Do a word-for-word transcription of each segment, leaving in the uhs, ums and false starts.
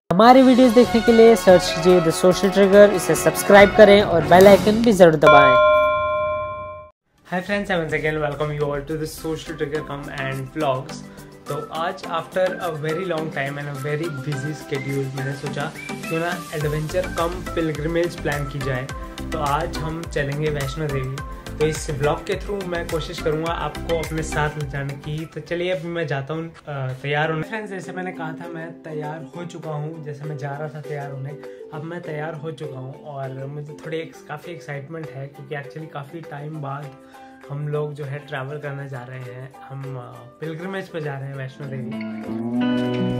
हमारी वीडियोस देखने के लिए सर्च कीजिए द सोशल ट्रिगर, इसे सब्सक्राइब करें और बेल आइकन भी जरूर दबाएं। Hi friends, I once again welcome you all to the Social Trigger come and vlogs. तो आज after a very long time and a very busy schedule मैंने सोचा क्यों ना एडवेंचर कम पिलग्रिमेज प्लान की जाए। तो आज हम चलेंगे वैष्णो देवी। तो इस व्लॉग के थ्रू मैं कोशिश करूंगा आपको अपने साथ ले जाने की। तो चलिए अभी मैं जाता हूँ तैयार होने। फ्रेंड्स, जैसे मैंने कहा था मैं तैयार हो चुका हूँ, जैसे मैं जा रहा था तैयार होने, अब मैं तैयार हो चुका हूँ और मुझे थोड़ी काफ़ी एक्साइटमेंट है क्योंकि एक्चुअली काफ़ी टाइम बाद हम लोग जो है ट्रैवल करने जा रहे हैं। हम पिलग्रिमेज पे जा रहे हैं Vaishno Devi.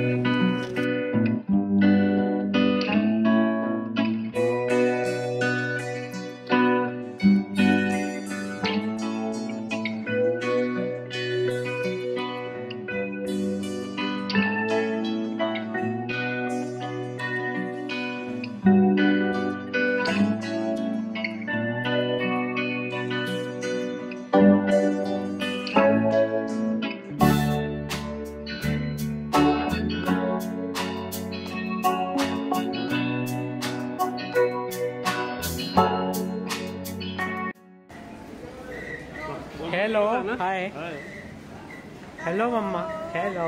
Hello, hi, hello mama, hello,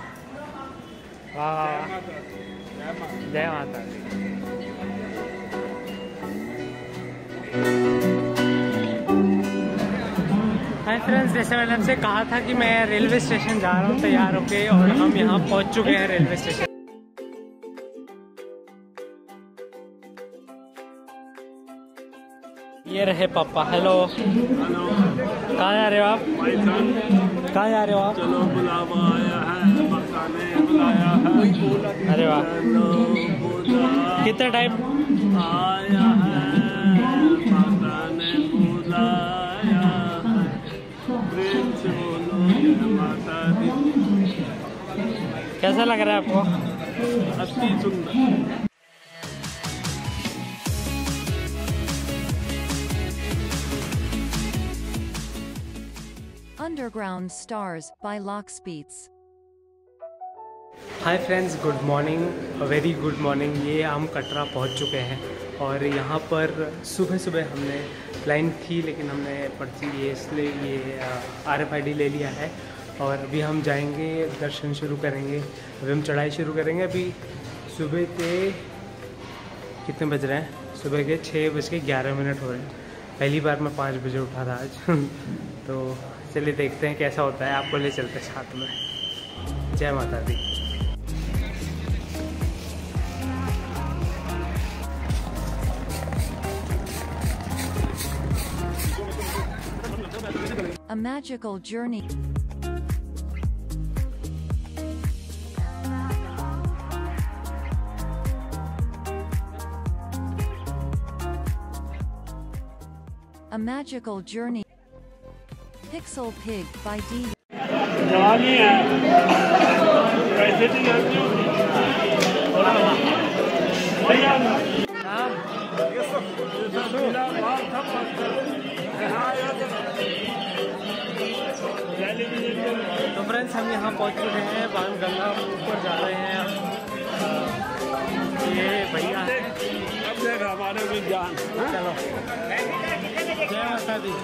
वाह, जय माता दी। हाय फ्रेंड्स, जैसे मैंने आपसे कहा था कि मैं रेलवे स्टेशन जा रहा हूँ तैयार होके और हम यहाँ पहुँच चुके हैं रेलवे स्टेशन। ये रहे पापा। हेलो, कहाँ जा रहे हो आप? कहाँ जा रहे हो आप? चलो, बुलावा आया है, माता ने बुलाया है। अरे वाह, कितना टाइम आया है, माता ने बुलाया है। प्रेम से बोलो जय माता दी। कैसा लग रहा है आपको? अति सुंदर। Underground Stars by Lockspeets. Hi friends, good morning, very good morning. ये हम कटरा पहुंच चुके हैं और यहाँ पर सुबह सुबह हमने लाइन थी लेकिन हमने पर्ची ये इसलिए ये आर एफ आई डी ले लिया है और अभी हम जाएंगे, दर्शन शुरू करेंगे। अभी हम चढ़ाई शुरू करेंगे। अभी सुबह के कितने बज रहे हैं? सुबह के छः बज के ग्यारह मिनट हो रहे हैं। पहली बार मैं पाँच बजे उठा था आज तो चलिए देखते हैं कैसा होता है, आपको ले चलते हैं साथ में। जय माता दी। A magical journey. A magical journey. Pixel Pig by D. जवानी है, कैसे नहीं जानती हूँ। तो फ्रेंड्स, हम यहाँ पहुँच चुके हैं, बाण गंगा ऊपर जा रहे हैं। ये भैया अब देख हमारे विज्ञान। चलो, जय माता दी।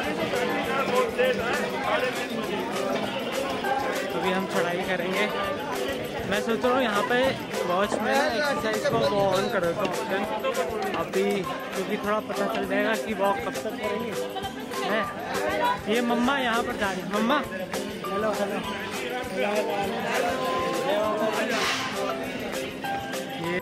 अभी हम चढ़ाई करेंगे। मैं सोच रहा हूँ यहाँ पे वॉच में एक्सरसाइज को वो ऑन कर देता हूँ ऑप्शन अभी, क्योंकि थोड़ा पता चल जाएगा कि वॉक कब तक करेंगे। है ये मम्मा यहाँ पर जा रही है। मम्मा हेलो हेलो, ये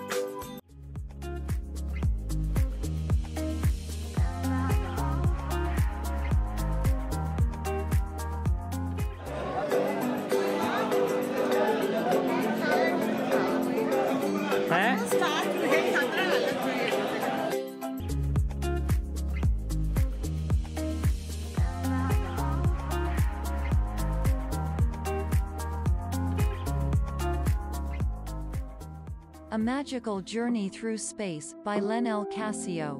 A Magical Journey Through Space by Lenel Casio.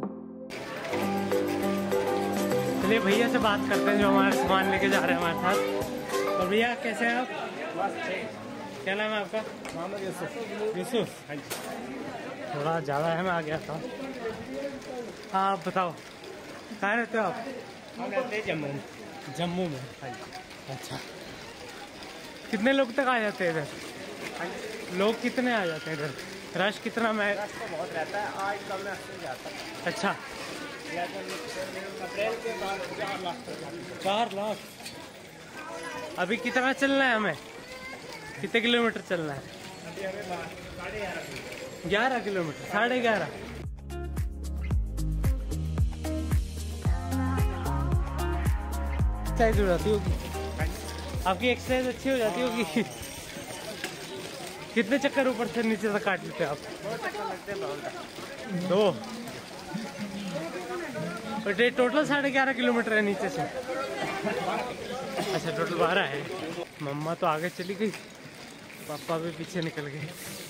चलिए भैया से बात करते हैं जो हमारा सामान लेके जा रहे हैं हमारे साथ। और भैया कैसे हैं आप? क्या नाम है आपका? मोहम्मद यूसुफ। यूसुफ, हाँ जी। थोड़ा ज़्यादा है, मैं आ गया था। हाँ आप बताओ, कहाँ रहते हो आप? हम रहते हैं जम्मू में। जम्मू में, हाँ जी। अच्छा। कितने लोग तक आ जाते हैं इधर? लोग कितने आ जाते हैं इधर? रश कितना? मैं रश तो बहुत रहता है, आज कल में अस्सी जाता है। अच्छा, अप्रैल के बाद चार लाख तक। चार लाख। अभी कितना चलना है हमें? कितने किलोमीटर चलना है? अभी हमें साढ़े ग्यारह ग्यारह किलोमीटर, साढ़े ग्यारह। एक्सरसाइज हो जाती होगी आपकी, एक्सरसाइज अच्छी हो जाती होगी। कितने चक्कर ऊपर से नीचे तक काट लेते हैं आप? दो चक्कर लगते हैं बहुत। दो। बट ये टोटल साढ़े ग्यारह किलोमीटर है नीचे से। अच्छा, टोटल बारह है। मम्मा तो आगे चली गई, पापा भी पीछे निकल गए,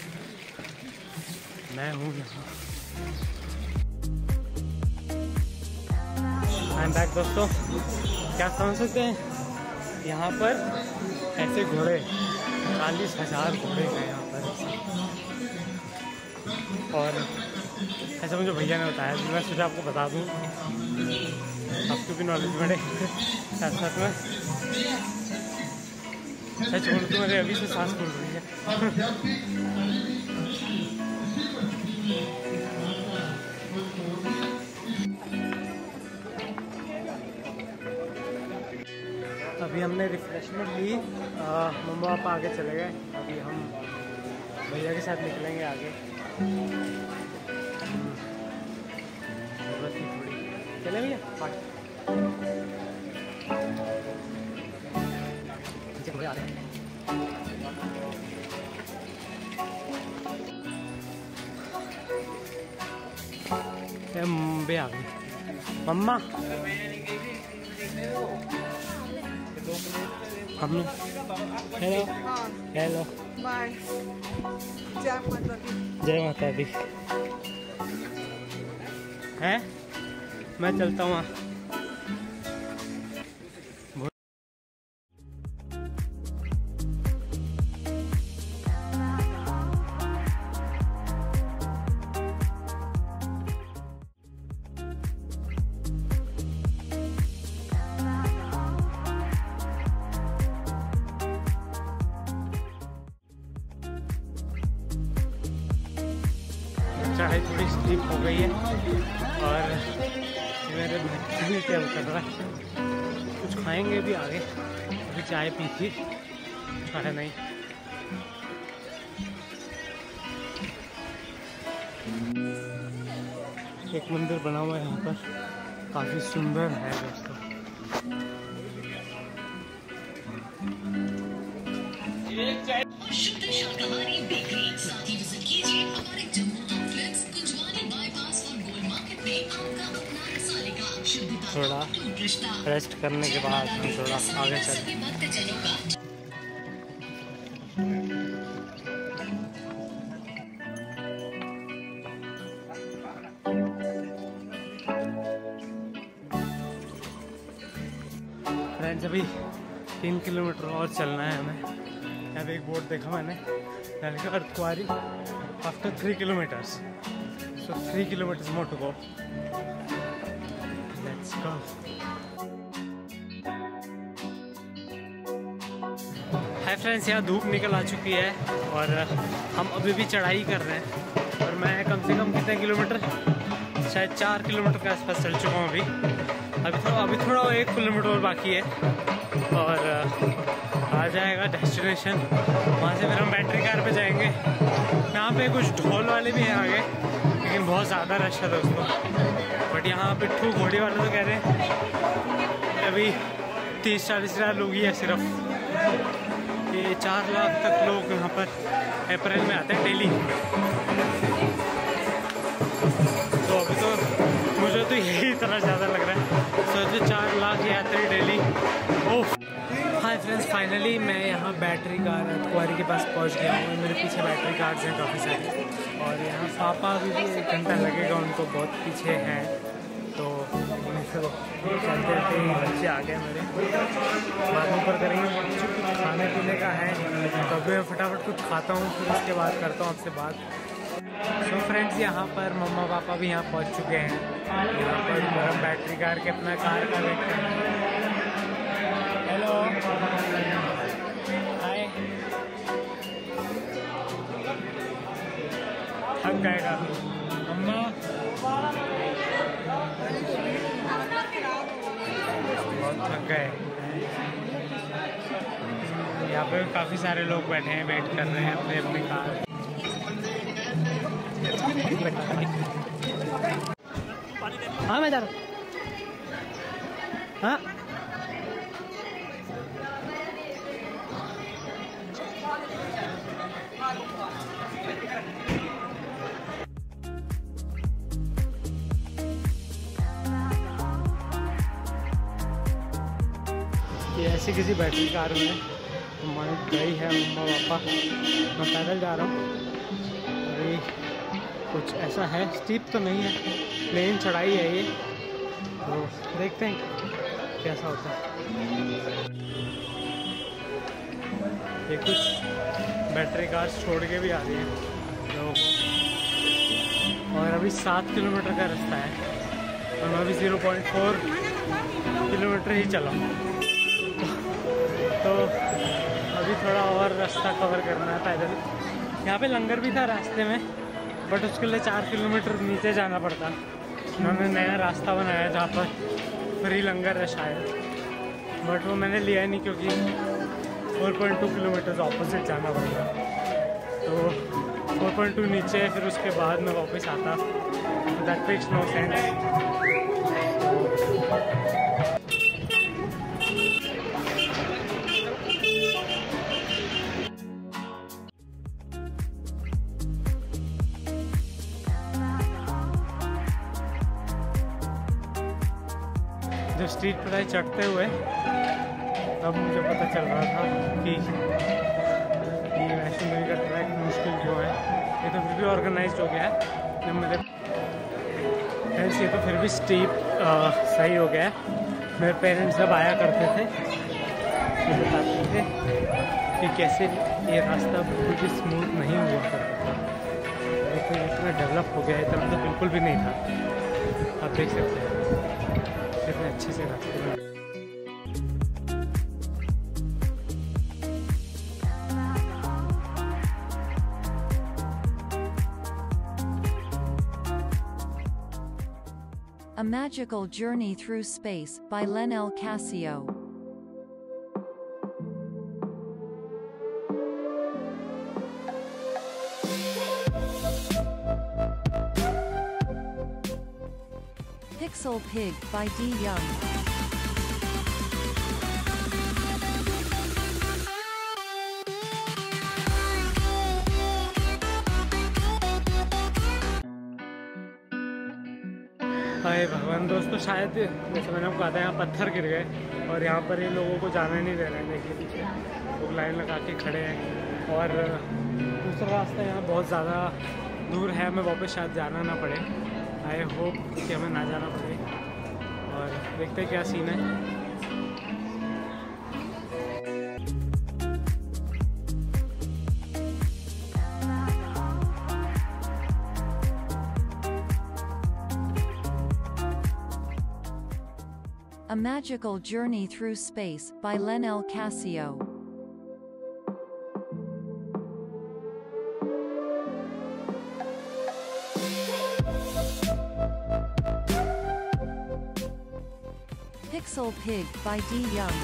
मैं हूँ यहाँ। आई एम बैक दोस्तों। क्या समझ सकते हैं यहाँ पर ऐसे घोड़े, चालीस हजार घोड़े हैं यहाँ पर। और ऐसा मुझे भैया ने बताया, मैं सोचा आपको बता दूँ, आपकी भी नॉलेज बढ़े साथ साथ में। सच बोलूं तो मेरे अभी से सांस फूल रही है। अभी हमने रिफ्रेशमेंट ली, मम्मा पापा आगे चले गए, अभी हम भैया के साथ निकलेंगे आगे। थोड़ी चले भैया, पीछे आ रहे हैं। बे आ गई मम्मा। हमने हेलो हेलो बाय। जय माता दी। जय माता दी। है मैं चलता हूँ। चढ़ाई थोड़ी स्लीप हो गई है और मेरे भी क्या कर रहा है। कुछ खाएंगे भी आगे, अभी चाय पी थी, खाया नहीं। एक मंदिर बना हुआ है यहाँ पर, काफी सुंदर है दोस्तों। शुद्ध शाकाहारी बेकरी साथ ही विजिट कीजिए हमारे जम्मू कॉम्प्लेक्स कुंजवानी बाईपास और गोल मार्केट में आपका अपना मसाले का शुद्धता थोड़ा रेस्ट करने के बाद हम थोड़ा आगे चलते चलेगा। फ्रेंड्स अभी तीन किलोमीटर और चलना है हमें। यहाँ पे एक बोर्ड देखा मैंने, Ardhkuwari after three kilometres, so three kilometres more to go. Let's go. Hi friends, यहाँ धूप निकल आ चुकी है और हम अभी भी चढ़ाई कर रहे हैं। और मैं कम से कम कितने किलोमीटर, शायद चार किलोमीटर के आसपास चल चुका हूँ अभी। अभी थोड़ा अभी थोड़ा एक किलोमीटर और बाकी है और आ जाएगा डेस्टिनेशन। वहाँ से फिर हम बैटरी कार पे जाएंगे। यहाँ पे कुछ ढोल वाले भी हैं आगे, लेकिन बहुत ज़्यादा रश है दोस्तों। बट यहाँ पिट्ठू घोड़ी वाले तो कह रहे हैं अभी तीस चालीस हज़ार लोग ही है सिर्फ। ये चार लाख तक लोग यहाँ पर अप्रैल में आते हैं डेली। तो अभी तो मुझे तो यही तरह ज़्यादा लग रहा है। सोचो चार लाख यात्री daily. Oh hi friends, finally मैं यहाँ बैटरी कार अर्धकुंवारी के पास पहुँच गया हूँ। मेरे पीछे बैटरी कार्स हैं काफ़ी सारे और यहाँ पापा अभी भी एक घंटा लगेगा, उनको बहुत पीछे हैं। तो चलते चलते बच्चे आ गए मेरे, बाद ऊपर करेंगे। खाने पीने का है, तो अभी मैं फटाफट कुछ खाता हूँ, फिर उसके बाद करता हूँ आपसे बात। तो फ्रेंड्स, यहाँ पर मम्मा पापा भी यहाँ पहुँच चुके हैं। यहाँ पर हम बैटरी कार के अपना कार का वेट कर रहे हैं। Hello, hi. थक गए काफी मम्मा, बहुत थक गए। यहाँ पे काफ़ी सारे लोग बैठे हैं, वेट कर रहे हैं अपने अपने कार। हाँ मैं जा रहा हूँ। हाँ ये ऐसी किसी बैटरी कार में हमारी गई है मम्मा पापा। मैं पैदल जा रहा हूँ। अभी कुछ ऐसा है, स्टीप तो नहीं है, प्लेन चढ़ाई है ये, तो देखते हैं कैसा होता है। ये कुछ बैटरी कार छोड़ के भी आ रही हैं लोगों को। और अभी सात किलोमीटर का रास्ता है और मैं अभी ज़ीरो पॉइंट फोर किलोमीटर ही चला हूँ। तो अभी थोड़ा और रास्ता कवर करना है पैदल। यहाँ पे लंगर भी था रास्ते में, बट उसके लिए चार किलोमीटर नीचे जाना पड़ता। उन्होंने नया रास्ता बनाया जहाँ पर फ्री लंगर है शायद, बट वो मैंने लिया नहीं क्योंकि four point two kilometre opposite जाना पड़ता। तो फोर पॉइंट टू नीचे, फिर उसके बाद मैं वापस आता। That makes no sense. जब स्ट्रीट पर चढ़ते हुए तब मुझे पता चल रहा था कि ये वैष्णो देवी का ट्रैक मुश्किल जो है, ये तो फिर भी ऑर्गेनाइज हो गया है। जब मुझे फ्रेंड्स, ये तो फिर भी स्टीप सही हो गया है। मेरे पेरेंट्स जब आया करते थे तो बताते थे कि कैसे ये रास्ता बिल्कुल भी स्मूथ नहीं हुआ करता था। लेकिन इतना डेवलप हो गया है, तब तो बिल्कुल भी नहीं था। आप देख सकते हैं कितने अच्छे से रास्ते में। A Magical Journey Through Space by Lenel Casio. Pixel Pig by D. Young. हाय भगवान। दोस्तों, शायद जैसे मैंने आपको कहा था, यहाँ पत्थर गिर गए और यहाँ पर ये लोगों को जाने नहीं दे रहे हैं। देखिए पीछे लोग लाइन लगा के खड़े हैं। और दूसरा रास्ता यहाँ बहुत ज़्यादा दूर है, हमें वापस शायद जाना ना पड़े। आई होप कि हमें ना जाना पड़े। और देखते हैं क्या सीन है। A Magical Journey Through Space by Lenel Casio. Pixel Pig by D. Young.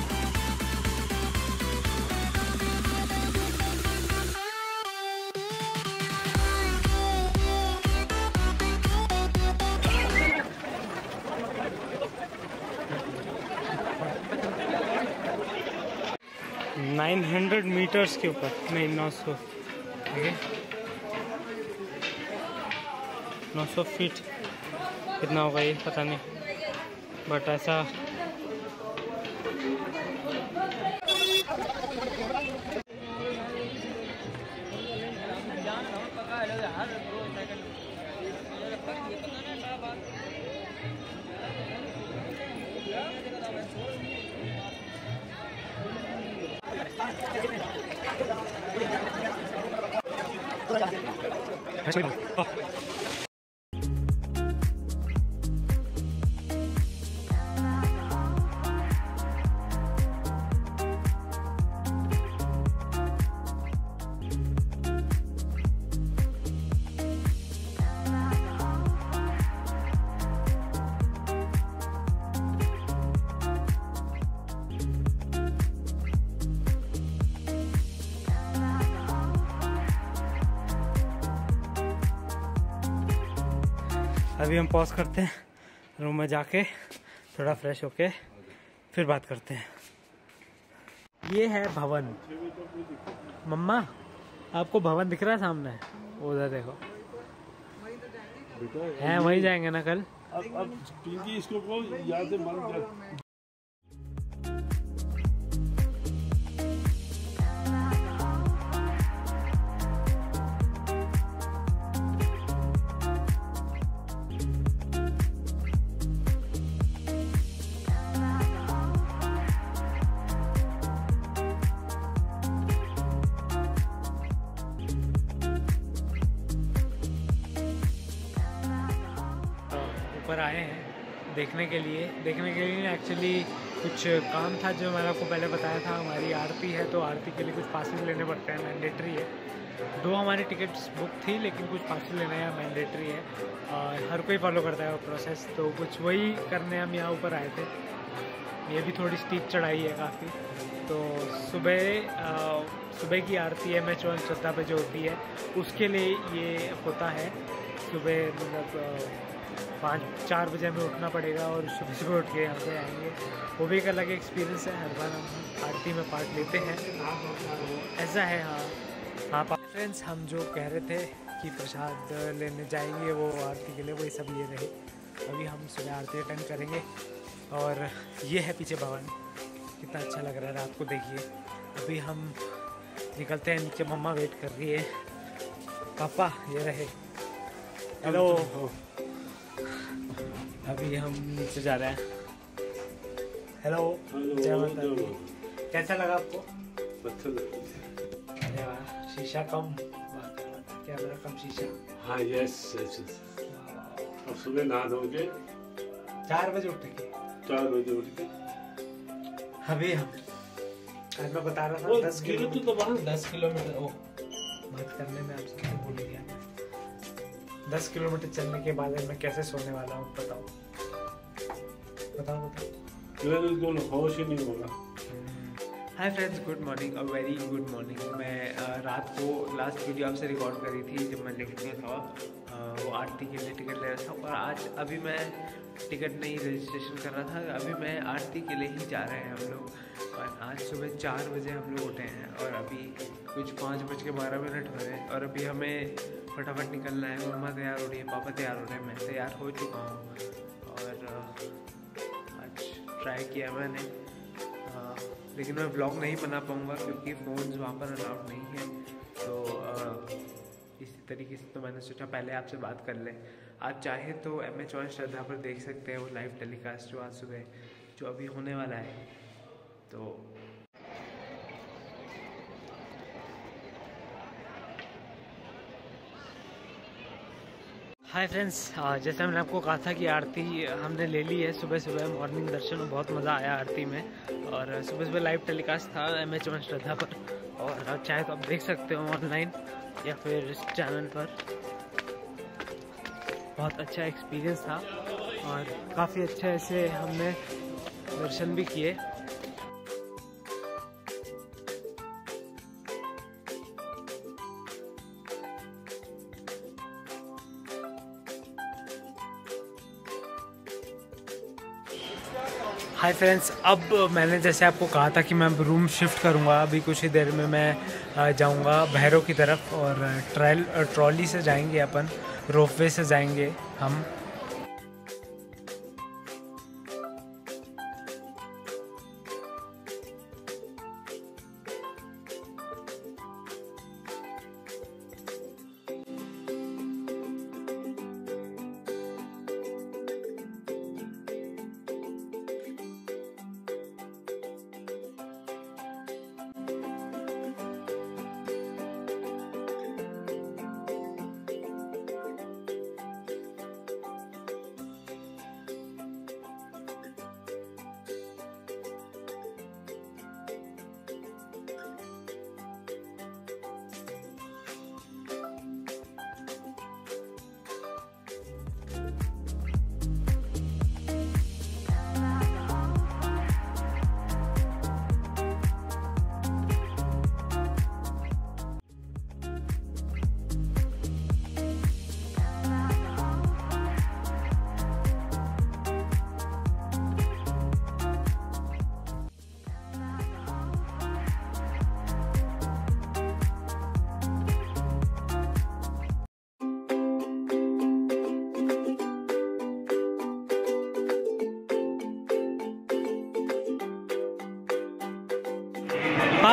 Nine hundred metres के ऊपर, नहीं नौ सौ, ठीक है, नौ सौ फीट कितना होगा ये पता नहीं, बट ऐसा अभी हम पॉज करते हैं, रूम में जाके थोड़ा फ्रेश होके फिर बात करते हैं। ये है भवन। मम्मा आपको भवन दिख रहा है सामने? उधर देखो है, वहीं जाएंगे ना कल। अब अब पिंकी इसको को यादें मन कर। ऊपर आए हैं देखने के लिए देखने के लिए एक्चुअली कुछ काम था जो मैंने आपको पहले बताया था। हमारी आरती है तो आरती के लिए कुछ पासेस लेने पड़ते हैं, मैंडेटरी है। दो हमारी टिकट्स बुक थी लेकिन कुछ पासेस लेना है, मैंडेटरी है और हर कोई फॉलो करता है वो प्रोसेस। तो कुछ वही करने हम यहाँ ऊपर आए थे। ये भी थोड़ी स्टीप चढ़ाई है काफ़ी। तो सुबह सुबह की आरती एम एच वन श्रद्धा पे जो होती है उसके लिए ये होता है। सुबह मतलब पाँच चार बजे हमें उठना पड़ेगा और सुबह सुबह उठ के यहाँ पे आएंगे। वो भी एक अलग एक्सपीरियंस है, हर बार हम आरती में पार्ट लेते हैं तो ऐसा है। हाँ हाँ फ्रेंड्स, हम जो कह रहे थे कि प्रसाद लेने जाएंगे वो आरती के लिए, वही सब ये रहे। अभी हम सुबह आरती अटेंड करेंगे और ये है पीछे भवन, कितना अच्छा लग रहा है रात को। देखिए अभी हम निकलते हैं नीचे, मम्मा वेट कर रही है। पापा ये रहे, हेलो। अभी हम नीचे जा रहे हैं। हेलो, जय माता दी। कैसा लगा आपको? अच्छा लगा। अरे वाह, शीशा कम, कैमरा कम शीशा। हाँ यस यस। और सुबह नहा धो के चार बजे उठ के चार बजे उठ के अभी हम आज मैं बता रहा था दस किलोमीटर तो दस किलोमीटर ओ बात करने में आप सबसे भूल गया। दस किलोमीटर चलने के बाद मैं कैसे सोने वाला हूँ बताओ बताओ बताओ। होश ही नहीं होगा। Hi friends, good morning, a very good morning. मैं uh, रात को लास्ट वीडियो आपसे रिकॉर्ड करी थी जब मैं लिख दिया था uh, वो आरती के लिए टिकट ले रहा था। और आज अभी मैं टिकट नहीं रजिस्ट्रेशन कर रहा था, अभी मैं आरती के लिए ही जा रहे हैं हम लोग। और आज सुबह चार बजे हम लोग उठे हैं और अभी कुछ पाँच बज के बारह मिनट हो रहे हैं और अभी हमें फटाफट निकलना है। मम्मा तैयार हो रही है, पापा तैयार हो रहे हैं, मैं तैयार हो चुका हूँ। और आज ट्राई किया मैंने, आ, लेकिन मैं व्लॉग नहीं बना पाऊँगा क्योंकि फ़ोन्स वहाँ पर अलाउड नहीं है। तो आ, इसी तरीके से तो मैंने सोचा पहले आपसे बात कर लें। आप चाहे तो एम एच वन श्रद्धा पर देख सकते हैं वो लाइव टेलीकास्ट जो आज सुबह जो अभी होने वाला है। तो हाय फ्रेंड्स, जैसा मैंने आपको कहा था कि आरती हमने ले ली है सुबह सुबह। मॉर्निंग दर्शन में बहुत मज़ा आया आरती में और सुबह सुबह लाइव टेलीकास्ट था एम एच वन श्रद्धा पर। और आप चाहे तो आप देख सकते हो ऑनलाइन या फिर इस चैनल पर। बहुत अच्छा एक्सपीरियंस था और काफ़ी अच्छे ऐसे हमने दर्शन भी किए। हाय फ्रेंड्स, अब मैंने जैसे आपको कहा था कि मैं रूम शिफ्ट करूंगा। अभी कुछ ही देर में मैं जाऊंगा भैरव की तरफ और ट्रायल ट्रॉली से जाएंगे अपन, रोपवे से जाएंगे हम।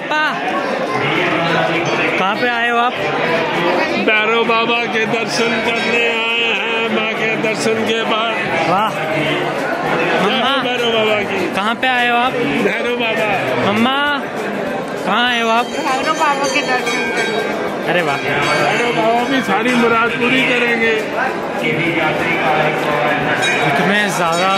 पापा कहाँ पे आए हो आप? भैरव बाबा के दर्शन करने आए हैं, माँ के दर्शन के बाद। वाह मम्मा, भैरव बाबा की। कहाँ पे आए हो आप? भैरव बाबा। मम्मा कहाँ आए हो आप? भैरव बाबा के दर्शन करेंगे। अरे वाह, भैरव बाबा भी सारी मुराद पूरी करेंगे। इतने ज़्यादा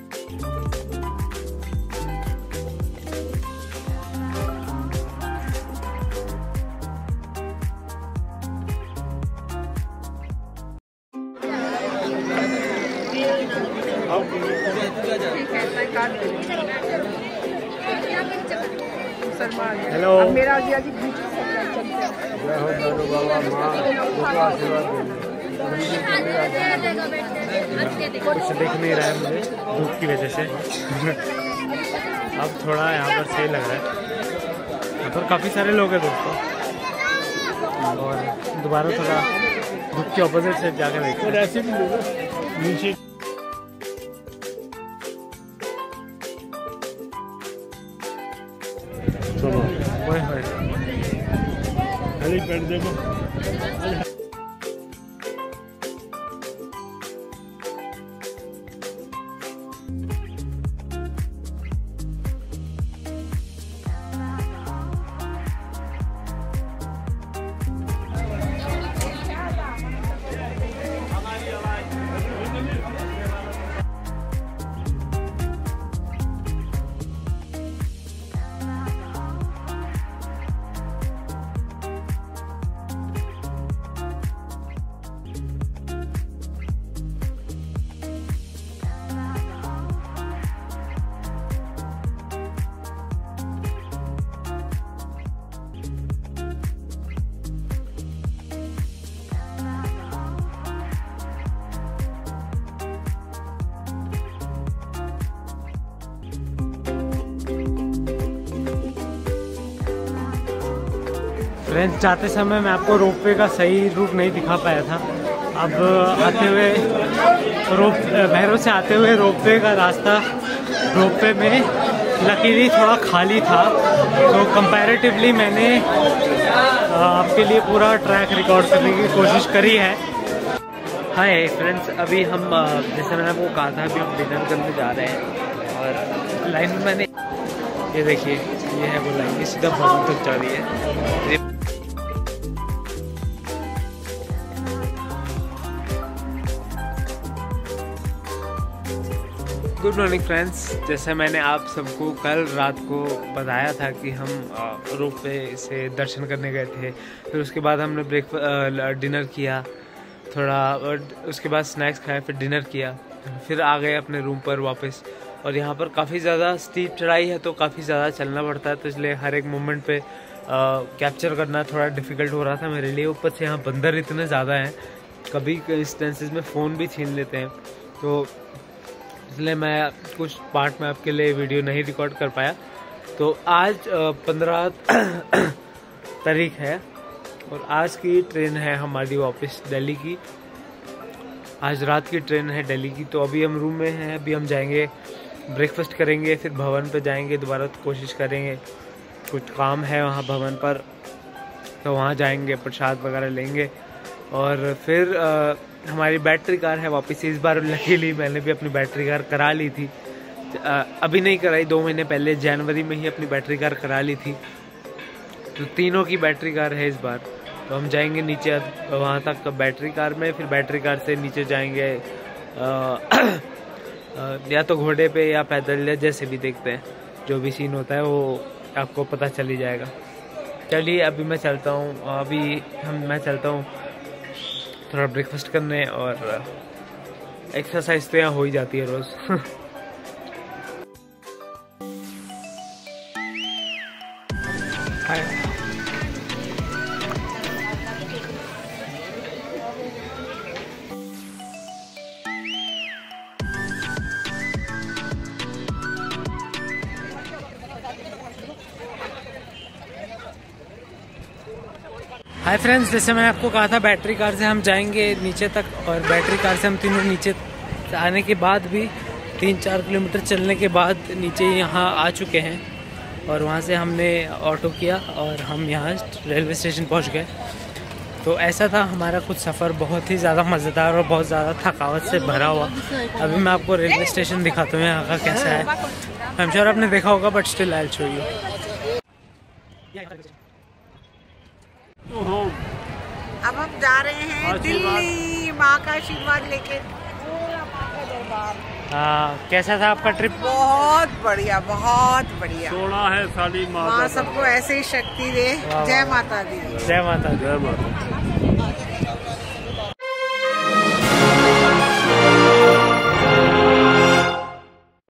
हेलो। अब मेरा जिया जी बीच में चलते हैं। कुछ दिख नहीं रहा है मुझे धूप की वजह से। अब थोड़ा यहाँ पर सही लग रहा है। यहाँ पर काफ़ी सारे लोग हैं दोस्तों, और दोबारा थोड़ा धूप के ऑपोजिट से जाकर देखते हैं। ऐसे भी नीचे चलो ओए होए, हेलीपैड देखो। फ्रेंड्स, जाते समय मैं आपको रोपवे का सही रूट नहीं दिखा पाया था। अब आते हुए रोप भैरव से आते हुए रोपवे का रास्ता, रोपवे में लकीली थोड़ा खाली था, तो कंपैरेटिवली मैंने आपके लिए पूरा ट्रैक रिकॉर्ड करने की कोशिश करी है। हाय फ्रेंड्स, अभी हम जैसे मैंने आपको कहा था अभी हम डिनर करने जा रहे हैं, और लाइन में मैंने ये देखिए, ये है वो लाइन, ये सीधा भवन तक जा रही है। गुड मॉर्निंग फ्रेंड्स, जैसे मैंने आप सबको कल रात को बताया था कि हम रोपवे से दर्शन करने गए थे, फिर उसके बाद हमने ब्रेकफास्ट डिनर किया, थोड़ा उसके बाद स्नैक्स खाया, फिर डिनर किया, फिर आ गए अपने रूम पर वापस। और यहाँ पर काफ़ी ज़्यादा स्टीप चढ़ाई है, तो काफ़ी ज़्यादा चलना पड़ता है, तो इसलिए हर एक मोमेंट पे कैप्चर करना थोड़ा डिफ़िकल्ट हो रहा था मेरे लिए। ऊपर से यहाँ बंदर इतने ज़्यादा हैं, कभी इंस्टेंसेस में फ़ोन भी छीन लेते हैं, तो इसलिए मैं कुछ पार्ट में आपके लिए वीडियो नहीं रिकॉर्ड कर पाया। तो आज पंद्रह तारीख है, और आज की ट्रेन है हमारी वापस दिल्ली की। आज रात की ट्रेन है दिल्ली की। तो अभी हम रूम में हैं, अभी हम जाएंगे, ब्रेकफास्ट करेंगे, फिर भवन पे जाएंगे, दोबारा तो कोशिश करेंगे, कुछ काम है वहाँ भवन पर, तो वहाँ जाएंगे, प्रसाद वगैरह लेंगे, और फिर आ, हमारी बैटरी कार है वापस। इस बार लकीली मैंने भी अपनी बैटरी कार करा ली थी, आ, अभी नहीं कराई, दो महीने पहले जनवरी में ही अपनी बैटरी कार करा ली थी। तो तीनों की बैटरी कार है इस बार। तो हम जाएंगे नीचे वहाँ तक बैटरी कार में, फिर बैटरी कार से नीचे जाएंगे आ, या तो घोड़े पे या पैदल, या जैसे भी देखते हैं, जो भी सीन होता है वो आपको पता चल ही जाएगा। चलिए अभी मैं चलता हूँ, अभी हम मैं चलता हूँ थोड़ा ब्रेकफास्ट करने, और एक्सरसाइज तो यहाँ हो ही जाती है रोज़। हाय फ्रेंड्स, जैसे मैंने आपको कहा था बैटरी कार से हम जाएंगे नीचे तक, और बैटरी कार से हम तीनों नीचे आने के बाद भी तीन चार किलोमीटर चलने के बाद नीचे यहाँ आ चुके हैं। और वहाँ से हमने ऑटो किया और हम यहाँ रेलवे स्टेशन पहुँच गए। तो ऐसा था हमारा कुछ सफ़र, बहुत ही ज़्यादा मज़ेदार और बहुत ज़्यादा थकावट से भरा हुआ। अभी मैं आपको रेलवे स्टेशन दिखाता हूँ यहाँ का कैसा है। आई एम श्योर आपने देखा होगा, but still I will show you. अब हम जा रहे हैं दिल्ली माँ का आशीर्वाद लेके। हाँ, कैसा था आपका ट्रिप? बहुत बढ़िया, बहुत बढ़िया। सोना है साली माँ, माँ सबको ऐसे ही शक्ति दे। जय माता दी। जय माता दी। जय माता।